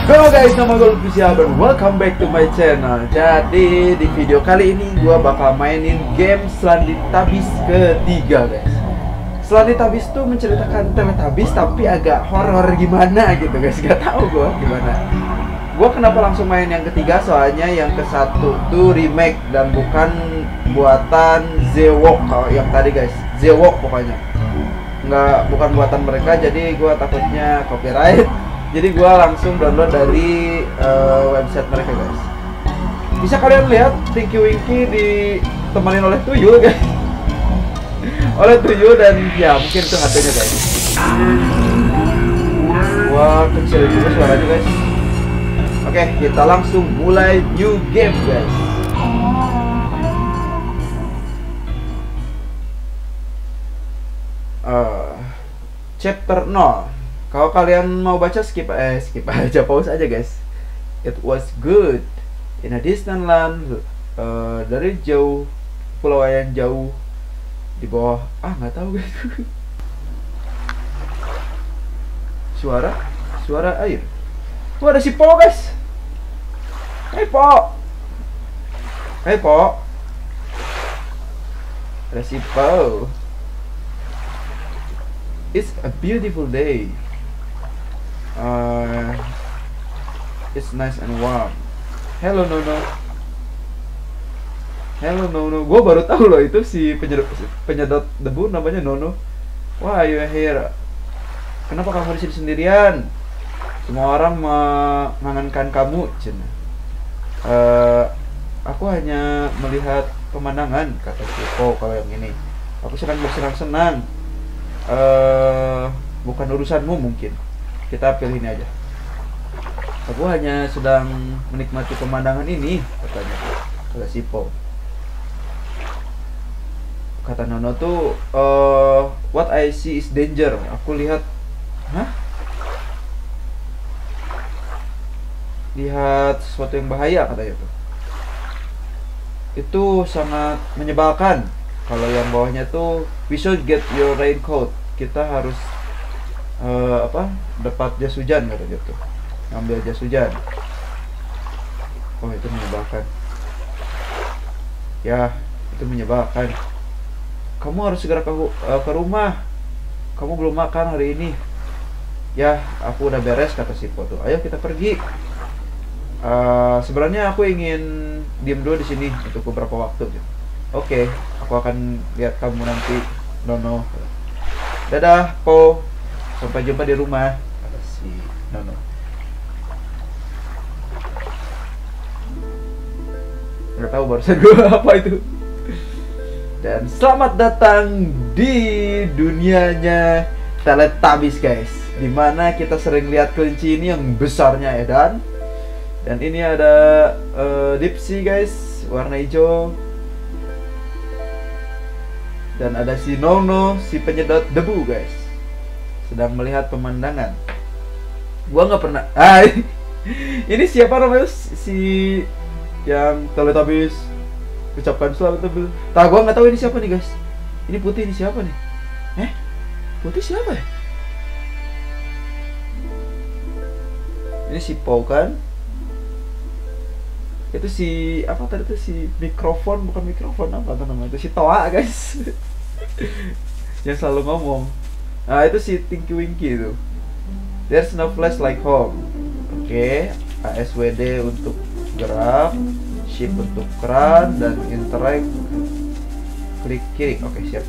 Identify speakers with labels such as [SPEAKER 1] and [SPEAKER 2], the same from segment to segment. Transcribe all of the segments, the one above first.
[SPEAKER 1] Halo guys, nama gue Lutfi dan welcome back to my channel. Jadi di video kali ini gue bakal mainin game Teletubbies ketiga guys. Teletubbies tuh menceritakan Teletubbies tapi agak horor gimana gitu guys. Gak tau gue gimana. Gue kenapa langsung main yang ketiga, soalnya yang ke satu tuh remake dan bukan buatan Zewok kalau yang tadi guys. Zewok pokoknya. Bukan buatan mereka, jadi gue takutnya copyright. Jadi gue langsung download dari website mereka guys. Bisa kalian lihat Tinky Winky ditemanin oleh tuyul guys. Oleh tuyul, dan ya mungkin itu hantunya guys. Wah, kecil juga suaranya guys. Oke, kita langsung mulai new game guys. Chapter 0. Kalau kalian mau baca skip aja, pause aja guys. It was good in a distant land, dari jauh, pulau yang jauh di bawah, nggak tahu guys. Suara air. Tuh ada si Po guys. Hey Po. Ada si Po. It's a beautiful day. It's nice and warm. Hello Nono. Gue baru tahu loh itu si penyedot debu namanya Nono. Why you here? Kenapa kamu di sini sendirian? Semua orang mengangankan kamu, Cina. Aku hanya melihat pemandangan, kata si Po kalau yang ini. Aku sedang bersenang-senang. Bukan urusanmu mungkin. Kita pilih ini aja. Aku hanya sedang menikmati pemandangan ini, katanya. Kata si Po. Kata Nono tuh, what I see is danger. Aku lihat, lihat sesuatu yang bahaya, katanya tuh. Itu sangat menyebalkan. Kalau yang bawahnya tuh, we should get your raincoat. Kita harus dapat jas hujan, kata gitu. Ngambil jas hujan. Oh, itu menyebalkan. Ya, itu menyebalkan. Kamu harus segera ke rumah. Kamu belum makan hari ini. Ya, aku udah beres, kata si Po tuh. Ayo kita pergi. Sebenarnya aku ingin diem dulu di sini untuk beberapa waktu gitu. Oke, aku akan lihat kamu nanti, Nono. Dadah, Po. Sampai jumpa di rumah, kata si Nono. Nggak tahu barusan gue apa itu. Dan selamat datang di dunianya Teletubbies guys, dimana kita sering lihat kelinci ini yang besarnya Edan. Dan ini ada Dipsy guys, warna hijau. Dan ada si Nono, si penyedot debu guys, sedang melihat pemandangan. Gua nggak pernah. Ini siapa namanya si yang Teletubbies ucapkan selamat tabel. Gua nggak tahu ini siapa nih guys. Ini putih, ini siapa nih? Putih siapa ya? Ini si Po kan? Itu si apa tadi tuh, si mikrofon, bukan mikrofon, apa tuh namanya? Itu si Toa guys. Yang selalu ngomong. Nah, itu si Tinky Winky itu. There's no place like home. Oke, ASWD untuk gerak, shift untuk keran, dan interact klik kiri. Oke, siap.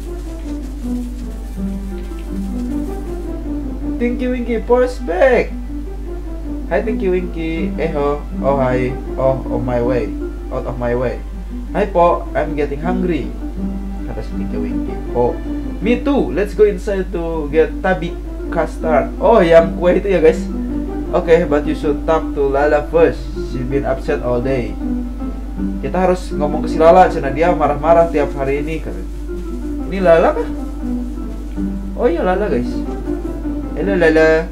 [SPEAKER 1] Tinky Winky, pause back. Hi Tinky Winky. Oh hi. Oh, on my way. Out of my way. Hi Po, I'm getting hungry, kata si Tinky Winky. Oh, me too. Let's go inside to get Tabby custard. Oh, yang kue itu ya guys. Okay, but you should talk to Lala first. She's been upset all day. Kita harus ngomong ke si Lala, karena dia marah-marah tiap hari ini. Ini Lala kah? Oh iya, Lala guys. Hello Lala.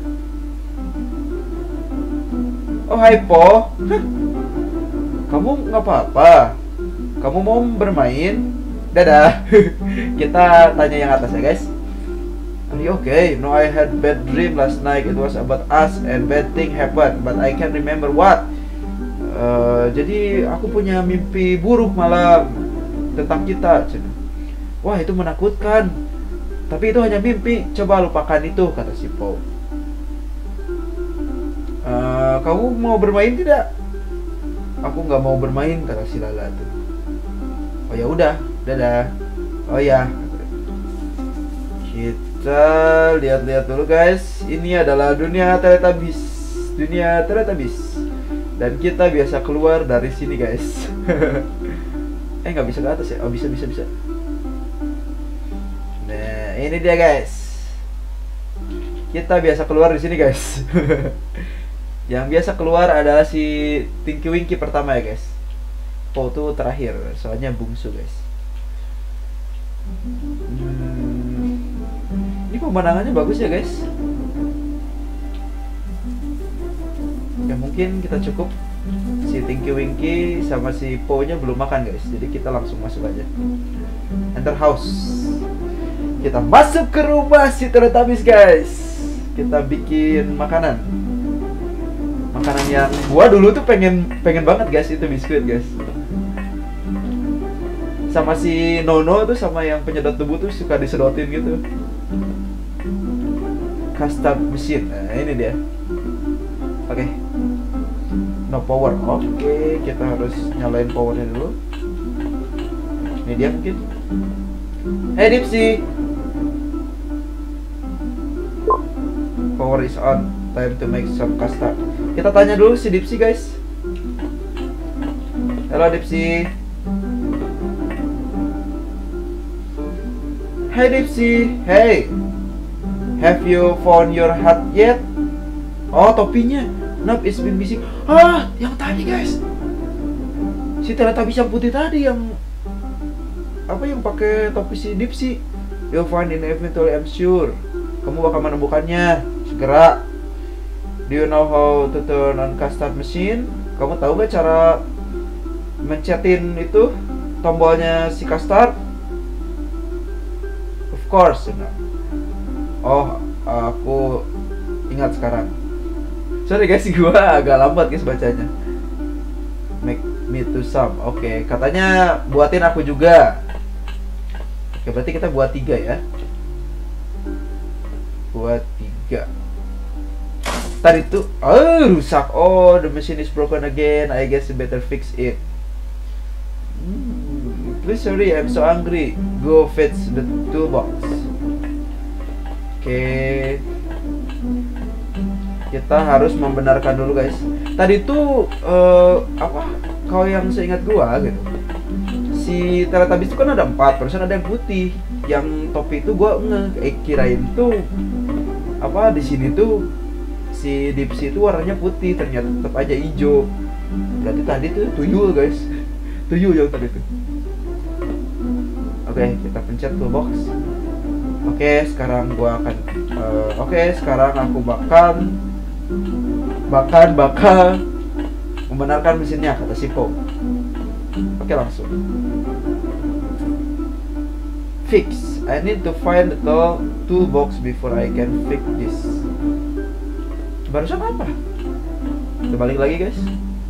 [SPEAKER 1] Oh hai Po. Kamu nggak apa-apa? Kamu mau bermain? Dadah. Kita tanya yang atas ya guys. Okay, no, I had bad dream last night. It was about us and bad thing happened, but I can't remember what. Jadi aku punya mimpi buruk malam tentang kita. Wah, itu menakutkan. Tapi itu hanya mimpi. Coba lupakan itu, kata si Paul. Kamu mau bermain tidak? Aku nggak mau bermain, kata si Lala tuh. Oh ya udah, dadah. Oh ya. Kita lihat-lihat dulu guys. Ini adalah dunia Teletubbies. Dunia Teletubbies. Dan kita biasa keluar dari sini guys. Nggak bisa ke atas ya? Oh bisa. Nah ini dia guys. Kita biasa keluar di sini guys. Yang biasa keluar adalah si Tinky Winky pertama ya guys. Po tuh terakhir, soalnya bungsu guys. Ini pemandangannya bagus ya guys. Ya mungkin kita cukup. Si Tinky Winky sama si Po nya belum makan guys. Jadi kita langsung masuk aja. Enter house. Kita masuk ke rumah si Teletubbies guys. Kita bikin makanan. Makanan yang gua dulu tuh pengen banget guys, itu biskuit guys. Sama si Nono tuh, sama yang penyedot debu tuh suka disedotin gitu. Custard machine. Nah ini dia. Oke. No power. Oke, kita harus nyalain powernya dulu. Ini dia mungkin. Hey Dipsy. Power is on. Time to make some custard. Kita tanya dulu si Dipsy guys. Halo Dipsy. Hey Dipsy. Hey. Have you found your hat yet? Oh topinya. Nope, it's been busy. Yang tadi guys. Si Teletubbies yang putih tadi, yang apa, yang pakai topi si Dipsy. You'll find it eventually, I'm sure. Kamu bakal menemukannya segera. Do you know how to turn on custard machine? Kamu tahu gak cara mencetin itu tombolnya si custard? Of course, no. Oh, aku ingat sekarang. Sorry guys, gua agak lambat guys bacanya. Make me to some. Oke, katanya buatin aku juga. Oke, berarti kita buat 3 ya. Buat 3. Tadi tuh, rusak. Oh, the machine is broken again. I guess you better fix it. Please sorry, I'm so hungry. Go fetch the toolbox. Oke. Kita harus membenarkan dulu guys. Tadi tuh apa? Kalau yang seingat gua gitu. Si Teletubbies itu kan ada 4, persen ada yang putih. Yang topi itu gua kirain tuh apa, di sini tuh si Dipsy itu warnanya putih, ternyata tetap aja hijau. Berarti tadi tuh tuyul guys. Tuyul yang tadi tuh. Oke, kita pencet toolbox. Oke, sekarang gua akan sekarang aku bakal membenarkan mesinnya, kata si Po. Oke, langsung. Fix. I need to find the toolbox before I can fix this. Barusan apa? Kita balik lagi guys.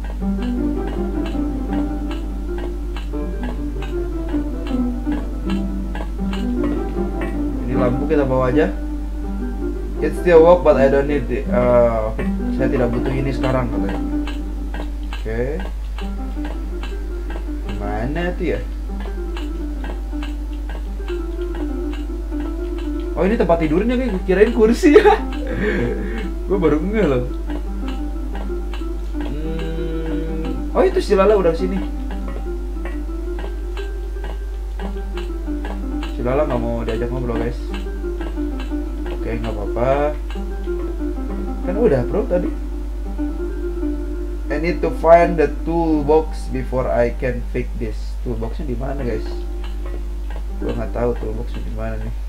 [SPEAKER 1] Ini lampu kita bawa aja. It still work but I don't need it. Saya tidak butuh ini sekarang katanya. Oke. Mana itu ya? Oh ini tempat tidurnya guys. Kirain kursi ya. Gue baru ngeh loh. Oh itu si Lala udah sini. Si Lala nggak mau diajak ngobrol guys. Oke, nggak apa-apa. Kan udah bro tadi. I need to find the toolbox before I can fix this. Toolboxnya di mana guys? Gue nggak tahu toolboxnya di mana nih.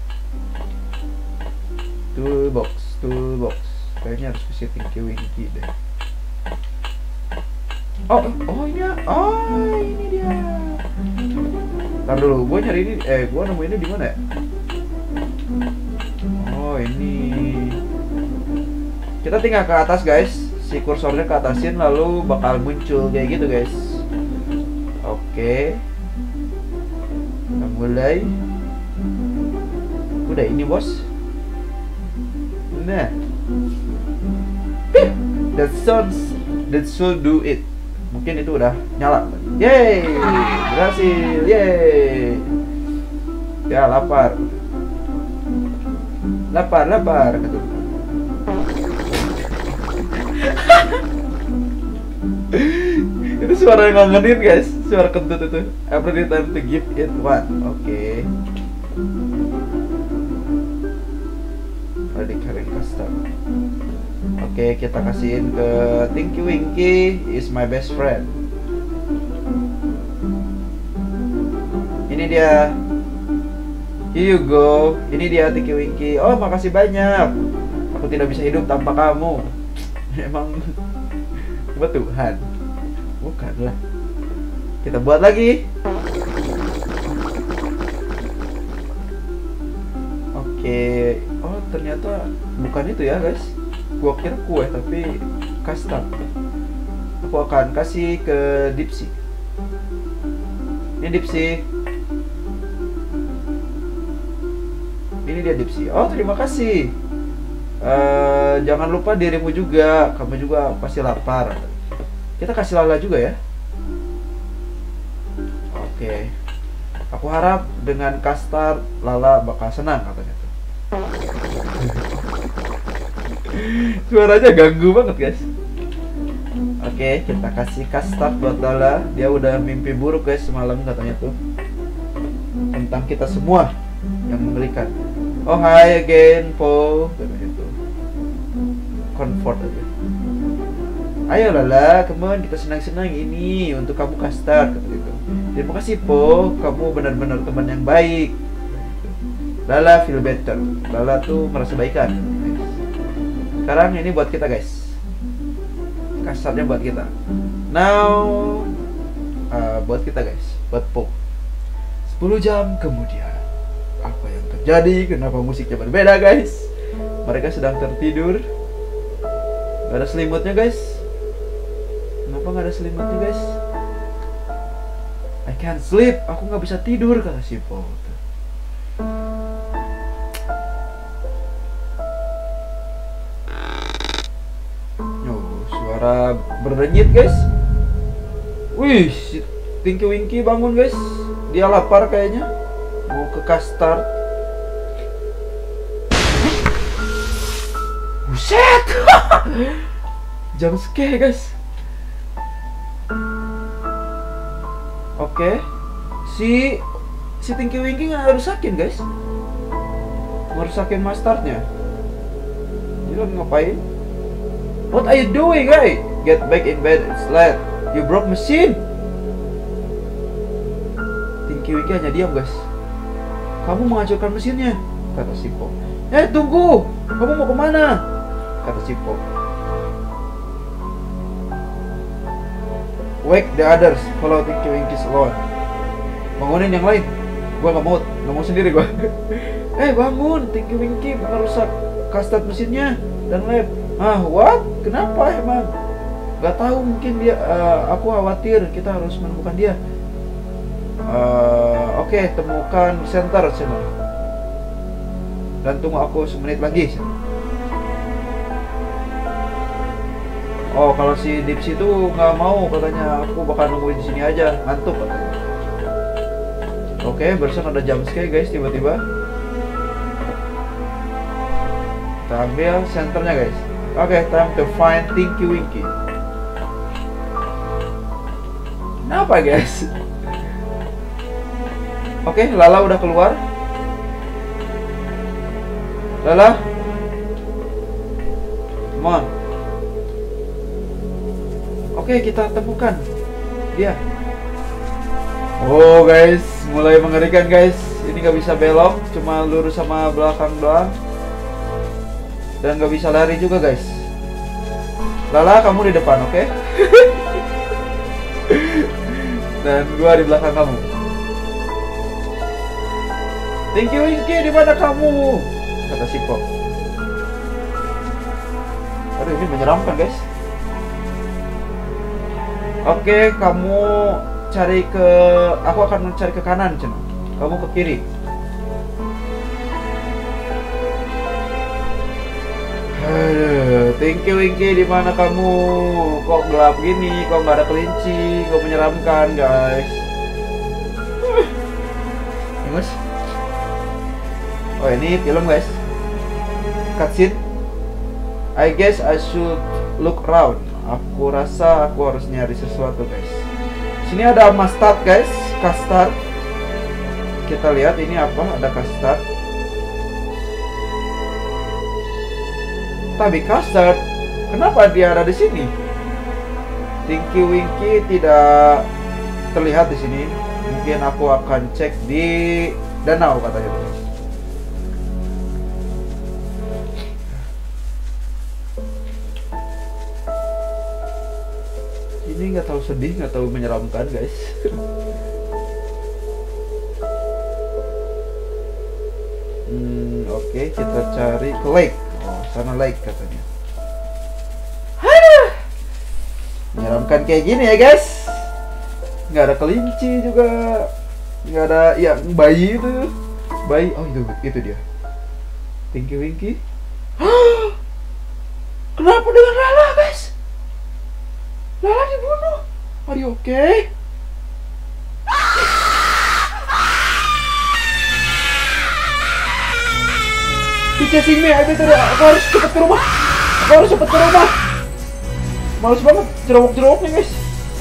[SPEAKER 1] Toolbox. Kayaknya harus ke Tinky Winky deh. Oh ini ya. Oh ini dia. Ntar dulu, gue nyari ini. Gue nemuinnya di mana ya? Oh ini. Kita tinggal ke atas guys. Si kursornya ke atasin lalu bakal muncul kayak gitu guys. Oke. Kita mulai. Udah ini bos. Nah. That should do it. Mungkin itu udah nyala. Yeay, berhasil. Yeay. Ya lapar. Lapar. Itu suara yang ngangenin guys, suara kentut itu. Every time to give it one. Oke. Ready carry custom. Oke, kita kasihin ke Tinky Winky is my best friend. Ini dia. Here you go. Ini dia Tinky Winky. Oh, makasih banyak. Aku tidak bisa hidup tanpa kamu. Emang buat Tuhan. Bukanlah. Kita buat lagi. Oke. Oh, ternyata bukan itu ya, guys. Gua kira kue tapi custard. Aku akan kasih ke Dipsy. Ini Dipsy. Ini dia Dipsy. Oh, terima kasih. Jangan lupa dirimu juga. Kamu juga pasti lapar. Kita kasih Lala juga ya. Oke. Aku harap dengan custard Lala bakal senang katanya tuh. Suaranya ganggu banget guys. Oke, kita kasih custard buat Lala. Dia udah mimpi buruk guys semalam katanya tuh, tentang kita semua yang mengerikan. Oh hi again Po, katanya tuh. Comfort aja. Ayo Lala, come on, kita senang-senang ini untuk kamu custard katanya tuh. Terima kasih Po, kamu benar-benar teman yang baik. Lala feel better. Lala tuh merasa baikan. Sekarang ini buat kita guys. Kasarnya buat kita. Now buat kita guys, buat Po. 10 jam kemudian, apa yang terjadi? Kenapa musiknya berbeda guys? Mereka sedang tertidur. Gak ada selimutnya guys. Kenapa gak ada selimutnya guys? I can't sleep. Aku gak bisa tidur kata si Po. Suara berdenyit guys. Wih, si Tinky Winky bangun guys. Dia lapar kayaknya. Mau ke custard. Buset. Jump scare guys. Oke. Si Tinky Winky nggak rusakin guys. Merusakin mustardnya. Dia ngapain? What are you doing, guys? Get back in bed. It's late. You broke machine. Tinky Winky hanya diam, guys. Kamu menghancurkan mesinnya, kata si Po. Tunggu. Kamu mau kemana? Kata si Po. Wake the others. Follow Tinky Winky alone. Bangunin yang lain. Gua nggak mau sendiri gua. Bangun. Tinky Winky merusak custard mesinnya dan lab. What? Kenapa emang? Gak tahu, mungkin dia. Aku khawatir. Kita harus menemukan dia. Oke, temukan center sana. Dan tunggu aku semenit lagi. Oh, kalau si Dipsy itu nggak mau katanya. Aku bakal nungguin di sini aja. Ngantuk katanya. Oke, barusan ada jump scare guys tiba-tiba. Kita ambil centernya guys. Oke, time to find Tinky Winky. Kenapa guys? Oke, Lala udah keluar. Lala, come on. Oke, kita temukan dia. Oh guys, mulai mengerikan guys. Ini nggak bisa belok, cuma lurus sama belakang doang. Dan gak bisa lari juga guys. Lala, kamu di depan, oke? Dan gua di belakang kamu. Tinky Winky, di mana kamu? Kata si Po. Aduh, ini menyeramkan guys. Oke, kamu cari ke, aku akan mencari ke kanan, Cen. Kamu ke kiri. Aduh, Tinky Winky, di mana kamu? Kok gelap gini? Kok nggak ada kelinci? Kok menyeramkan, guys? Ini mas. Oh, ini film guys. Cutscene. I guess I should look around. Aku rasa aku harus nyari sesuatu guys. Sini ada mustard guys, custard. Kita lihat ini apa? Ada custard. Tapi custard, kenapa dia ada di sini? Tinky Winky tidak terlihat di sini. Mungkin aku akan cek di danau katanya. Ini nggak tahu sedih, nggak tahu menyeramkan guys. Oke, kita cari ke lake. Oh, sana lake katanya. Aduh, menyeramkan kayak gini ya guys. Nggak ada kelinci juga, nggak ada yang bayi itu. Bayi, oh itu dia. Tinky Winky. Kenapa dengan Lala guys? Lala dibunuh. Are you okay? Chasing me, aku harus cepat ke rumah. Males banget jeruk-jeruknya guys.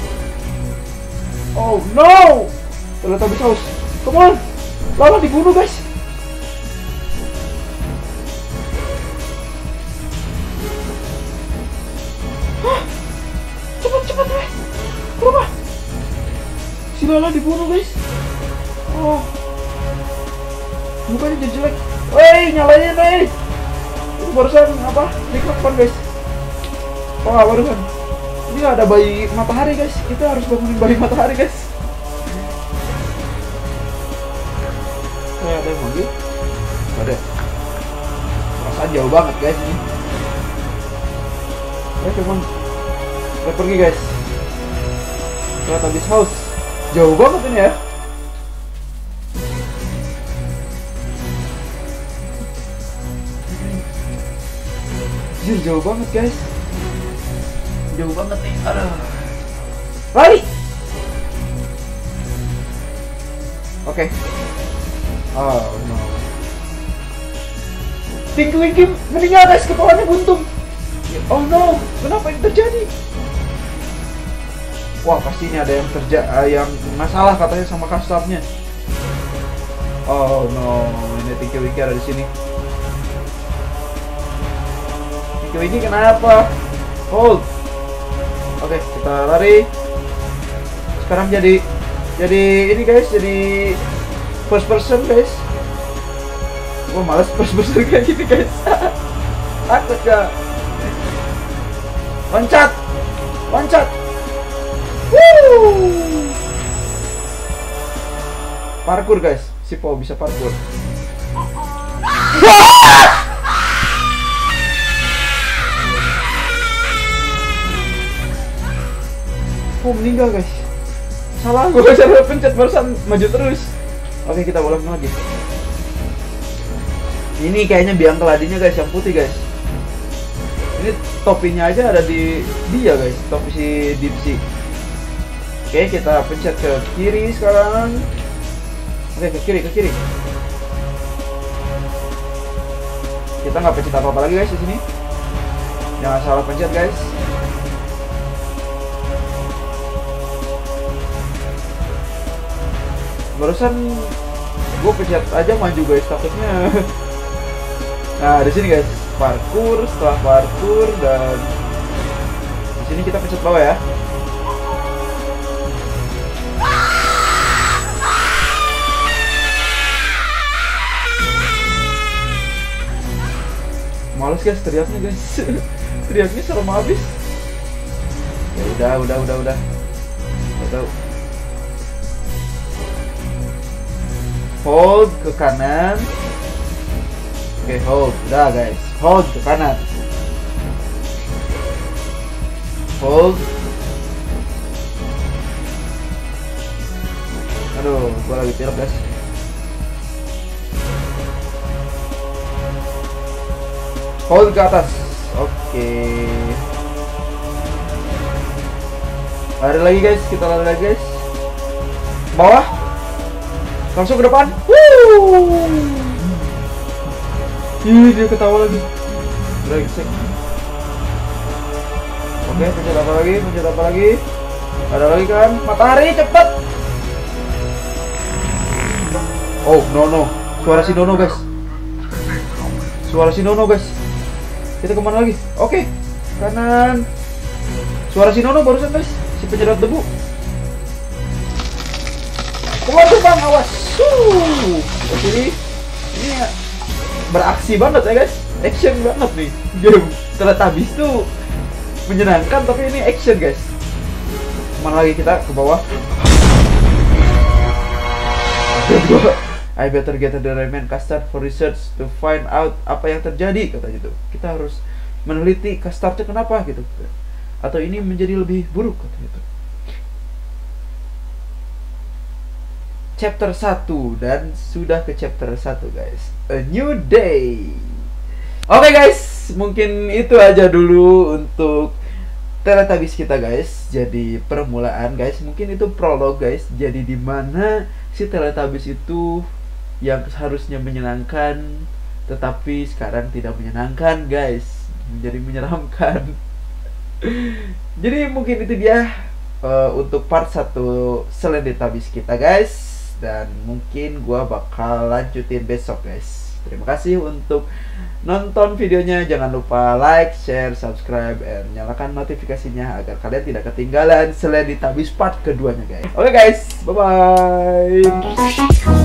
[SPEAKER 1] Oh no, ternyata habis haus. Come on, Lala dibunuh guys. Hah? Cepat guys, ke rumah. Si Lala dibunuh guys. Oh, mukanya jadi jelek. Woi, nyalain nih. Itu barusan apa? Mikrofon guys. Oh, barusan. Ini ada bayi matahari guys. Kita harus bangunin bayi matahari guys. Ada yang manggil? Ada. Perasaan jauh banget guys ini. Cuman kita pergi guys. Kita habis haus. Jauh banget ini ya. Jauh banget guys. Jauh banget nih. Aduh. Lari. Oke. Oh no. Tinky Winky meninggal guys, kepalanya buntung. Oh no, kenapa ini terjadi? Wah, pasti ini ada yang yang masalah katanya sama custardnya. Oh no, ini Tinky Winky ada di sini. Ini kenapa? Hold. Oke, kita lari. Sekarang jadi ini guys, jadi first person guys. Gua malas first person kayak gini guys. Takut gak? Loncat. Woo! Parkour guys, si Po bisa parkour. Oh, meninggal guys. Salah, gue salah pencet, barusan maju terus. Oke, kita ulang lagi. Ini kayaknya biang keladinya guys, yang putih guys. Ini topinya aja ada di dia guys, topi si Dipsy. Oke, kita pencet ke kiri sekarang. Oke, ke kiri. Kita nggak pencet apa-apa lagi guys di sini. Jangan salah pencet guys. Barusan gue pencet aja maju guys, takutnya. Nah, di sini guys, parkour, setelah parkour, dan di sini kita pencet bawah ya. Males guys teriaknya guys. Teriaknya serem habis. Ya udah. Gak tahu. Hold ke kanan. Oke, hold. Udah guys, hold ke kanan. Hold. Aduh, gua lagi pilek guys. Hold ke atas. Oke. Lari lagi guys, kita lari lagi guys. Bawah. Langsung ke depan. Ih, dia ketawa lagi. Brengsek. Oke, pencet apa lagi? Pencet apa lagi? Ada lagi kan? Matahari, cepet. Oh, no. Suara si Nono guys. Suara si Nono guys. Kita kemana lagi? Oke, kanan. Suara si Nono barusan guys. Si penyedot debu. Keluar tuh bang, awas. Ini beraksi banget ya guys. Action banget nih. Game Teletubbies tuh menyenangkan, tapi ini action guys. Kemana lagi kita? Ke bawah. I better get the remain custard for research to find out apa yang terjadi, kata gitu. Kita harus meneliti custardnya kenapa gitu. Atau ini menjadi lebih buruk, kata gitu. Chapter 1 dan sudah ke chapter 1 guys. A new day. Oke guys, mungkin itu aja dulu untuk Teletubbies kita guys. Jadi permulaan guys, mungkin itu prolog guys. Jadi dimana si Teletubbies itu yang seharusnya menyenangkan tetapi sekarang tidak menyenangkan guys, menjadi menyeramkan. Jadi mungkin itu dia untuk part 1 Teletubbies kita guys. Dan mungkin gua bakal lanjutin besok guys. Terima kasih untuk nonton videonya. Jangan lupa like, share, subscribe, dan nyalakan notifikasinya agar kalian tidak ketinggalan Teletubbies part keduanya guys. Oke guys, bye bye.